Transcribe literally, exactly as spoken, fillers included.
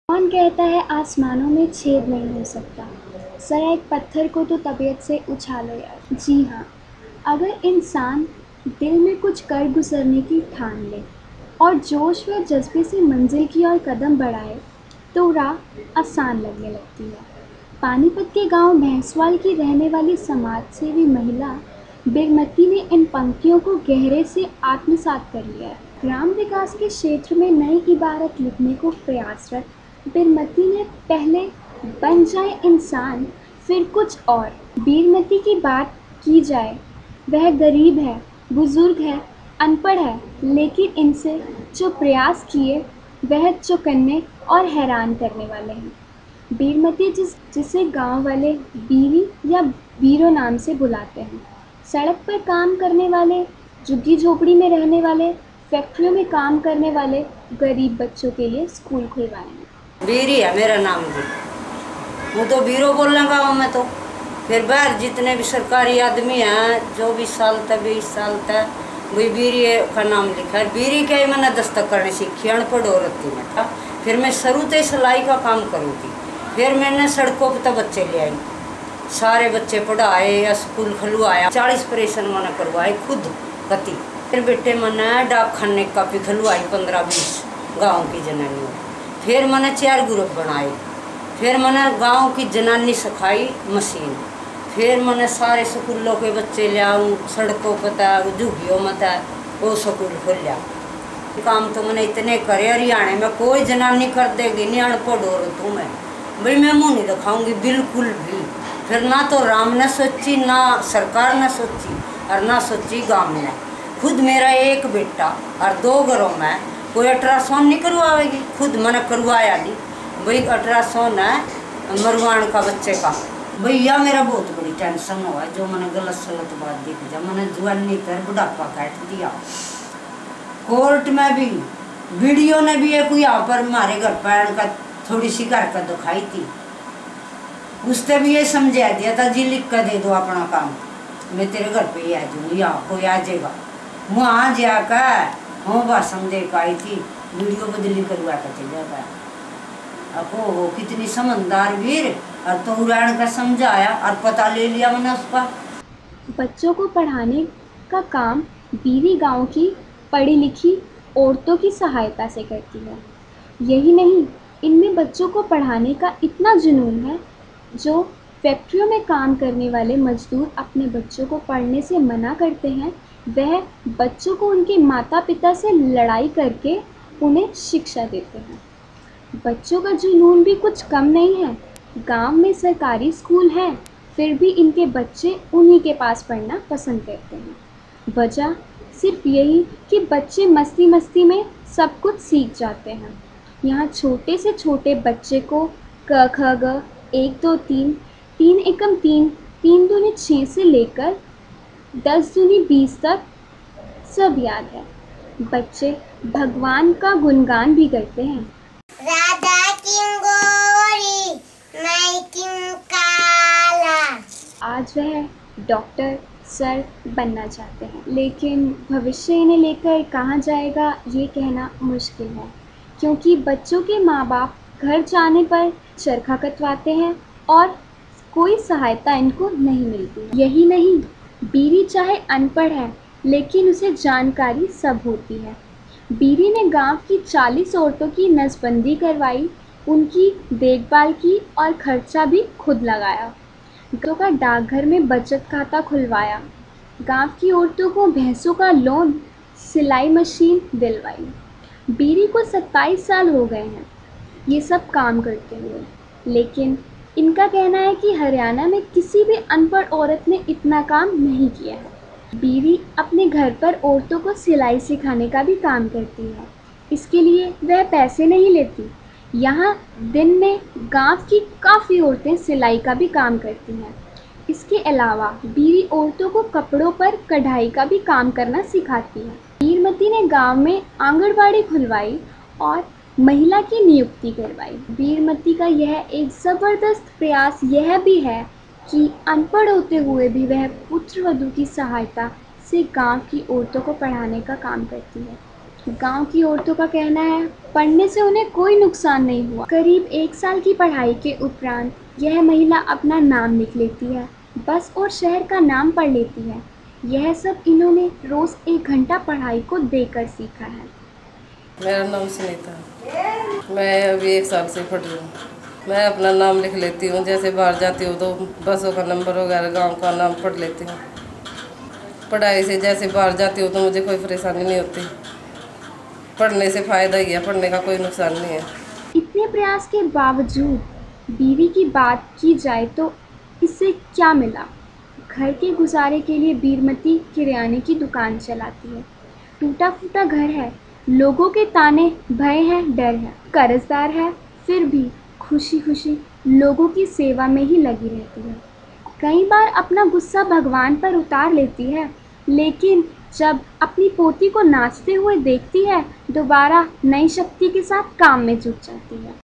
कौन कहता है आसमानों में छेद नहीं हो सकता। ज़रा एक पत्थर को तो तबीयत से उछालो यार। जी हाँ, अगर इंसान दिल में कुछ कर गुजरने की ठान ले और जोश व जज्बे से मंजिल की ओर कदम बढ़ाए तो राह आसान लगने लगती है। पानीपत के गांव भैंसवाल की रहने वाली समाज सेवी महिला बिरमती ने इन पंक्तियों को गहरे से आत्मसात कर लिया है। ग्राम विकास के क्षेत्र में नई इबारत लिखने को प्रयासरत बिरमती ने पहले बन जाए इंसान फिर कुछ और। बीरमती की बात की जाए, वह गरीब है, बुजुर्ग है, अनपढ़ है, लेकिन इनसे जो प्रयास किए वह चौंकाने और हैरान करने वाले हैं। बीरमती जिस जिसे गांव वाले बीरी या बीरो नाम से बुलाते हैं, सड़क पर काम करने वाले, झुग्गी झोपड़ी में रहने वाले, फैक्ट्रियों में काम करने वाले गरीब बच्चों के लिए स्कूल खुलवाए हैं। बीरी है मेरा नाम भी, वो तो बीरो बोलना गाँव में। तो फिर बाहर जितने भी सरकारी आदमी हैं जो भी साल तक बीस साल तक वही बीरी का नाम लिखा है। बीरी का ही मैंने दस्तक करने सीखी, अनपढ़ औरत थी मैं। फिर मैं शुरू से सिलाई का काम करूँगी। फिर मैंने सड़कों पर तक बच्चे ले आई, सारे बच्चे पढ़ाए या स्कूल खुलवाया। चालीस ऑपरेशन मैंने करवाए खुद कति। फिर बेटे मैंने डाक खाने का भी खुलवाई पंद्रह बीस गाँव की जनानियों। फिर मैंने चार ग्रुप बनाए। फिर मैंने गांव की जनानी सिखाई मशीन। फिर मैंने सारे स्कूलों के बच्चे ले आऊँ, सड़कों पर तक झुग्गियों में तक वो स्कूल खोल लिया। काम तो मैंने इतने करे, हरियाणा में कोई जनानी कर देगी नहीं, अनपढ़ औरत हूँ मैं भाई, मैं मुँह नहीं दिखाऊंगी बिल्कुल भी। फिर ना तो राम ने सोची, ना सरकार ने सोची और ना सोची गाँव ने। खुद मेरा एक बेटा और दो घरों में कोई अल्ट्रासाउंड नहीं करवाएगी, खुद मैंने करवाया नहीं भाई। अल्ट्रासाउंड है मरवान का बच्चे का भैया, मेरा बहुत बड़ी टेंशन हुआ जो मैंने गलत सलत बात दिख जा। मैंने जवानी कर बुढ़ापा काट दिया। कोर्ट में भी वीडियो ने भी एक यहाँ पर हमारे घर पर का थोड़ी सी घर का दिखाई थी, उससे भी ये समझा दिया था जी लिख कर दे दो अपना काम, मैं तेरे घर पे ही आ जाऊँगी, यहाँ कोई आ जाएगा। वहाँ जाकर हाँ भाषण दे के आई थी, वीडियो बदली करवा कर चले गया। अब वो कितनी समझदार वीर, और तो उड़ान का समझाया और पता ले लिया मैंने उसका। बच्चों को पढ़ाने का काम बीरी गांव की पढ़ी लिखी औरतों की सहायता से करती है। यही नहीं, इनमें बच्चों को पढ़ाने का इतना जुनून है जो फैक्ट्रियों में काम करने वाले मजदूर अपने बच्चों को पढ़ने से मना करते हैं, वह बच्चों को उनके माता पिता से लड़ाई करके उन्हें शिक्षा देते हैं। बच्चों का जुनून भी कुछ कम नहीं है। गांव में सरकारी स्कूल हैं, फिर भी इनके बच्चे उन्हीं के पास पढ़ना पसंद करते हैं। वजह सिर्फ यही कि बच्चे मस्ती मस्ती में सब कुछ सीख जाते हैं। यहाँ छोटे से छोटे बच्चे को क ख ग, एक दो तीन, तीन एकम तीन, तीन दूनी छः से लेकर दस दूनी बीस तक सब याद है। बच्चे भगवान का गुणगान भी करते हैं। राधा किंग गोरी, मैं किंग काला। आज वह डॉक्टर सर बनना चाहते हैं, लेकिन भविष्य इन्हें लेकर कहाँ जाएगा ये कहना मुश्किल है, क्योंकि बच्चों के माँ बाप घर जाने पर चरखा कटवाते हैं और कोई सहायता इनको नहीं मिलती। यही नहीं, बीरी चाहे अनपढ़ है लेकिन उसे जानकारी सब होती है। बीरी ने गांव की चालीस औरतों की नसबंदी करवाई, उनकी देखभाल की और खर्चा भी खुद लगाया। गांव का डाकघर में बचत खाता खुलवाया, गांव की औरतों को भैंसों का लोन, सिलाई मशीन दिलवाई। बीरी को सत्ताईस साल हो गए हैं ये सब काम करते हुए, लेकिन इनका कहना है कि हरियाणा में किसी भी अनपढ़ औरत ने इतना काम नहीं किया है। बीरी अपने घर पर औरतों को सिलाई सिखाने का भी काम करती है, इसके लिए वह पैसे नहीं लेती। यहाँ दिन में गांव की काफ़ी औरतें सिलाई का भी काम करती हैं। इसके अलावा बीरी औरतों को कपड़ों पर कढ़ाई का भी काम करना सिखाती है। बीरमती ने गांव में आंगनबाड़ी खुलवाई और महिला की नियुक्ति करवाई। बीरमती का यह एक ज़बरदस्त प्रयास यह भी है कि अनपढ़ होते हुए भी वह पुत्रवधू की सहायता से गांव की औरतों को पढ़ाने का काम करती है। गांव की औरतों का कहना है पढ़ने से उन्हें कोई नुकसान नहीं हुआ। करीब एक साल की पढ़ाई के उपरांत यह महिला अपना नाम लिख लेती है, बस और शहर का नाम पढ़ लेती है। यह सब इन्होंने रोज एक घंटा पढ़ाई को देकर सीखा है। मेरा नाम सुनीता, मैं अभी एक साल से पढ़ रही हूँ। मैं अपना नाम लिख लेती हूँ, जैसे बाहर जाती हूँ तो बसों का नंबर वगैरह गांव का नाम पढ़ लेती हूँ। पढ़ाई से जैसे बाहर जाती हूँ तो मुझे कोई परेशानी नहीं होती। पढ़ने से फ़ायदा ही है, पढ़ने का कोई नुकसान नहीं है। इतने प्रयास के बावजूद बीवी की बात की जाए तो इससे क्या मिला? घर के गुजारे के लिए बीरमती किराने की दुकान चलाती है। टूटा फूटा घर है, लोगों के ताने, भय है, डर है, कर्जदार है, फिर भी खुशी खुशी लोगों की सेवा में ही लगी रहती है। कई बार अपना गुस्सा भगवान पर उतार लेती है, लेकिन जब अपनी पोती को नाचते हुए देखती है, दोबारा नई शक्ति के साथ काम में जुट जाती है।